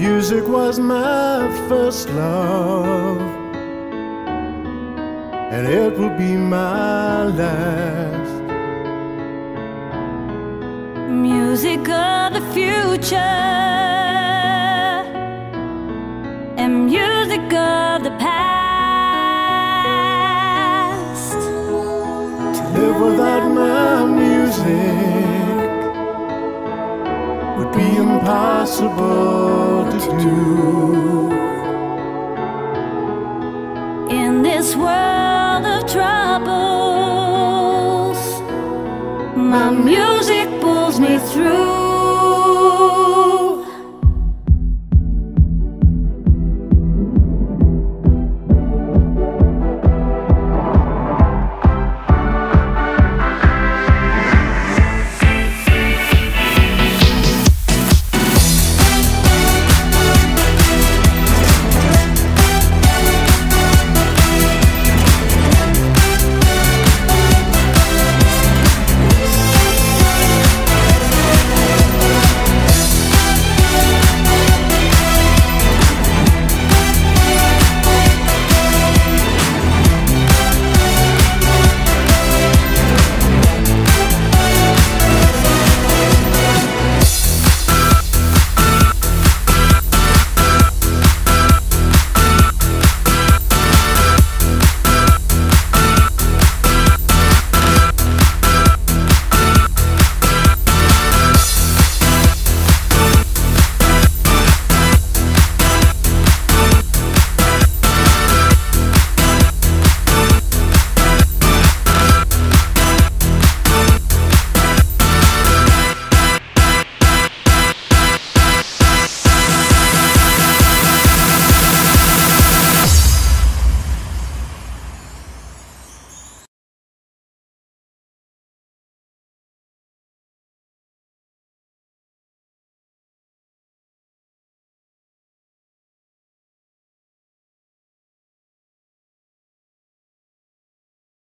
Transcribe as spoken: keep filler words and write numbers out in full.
Music was my first love, and it will be my last. Music of the future and music of the past. To live without my music would be impossible to do. In this world of troubles, my music pulls me through.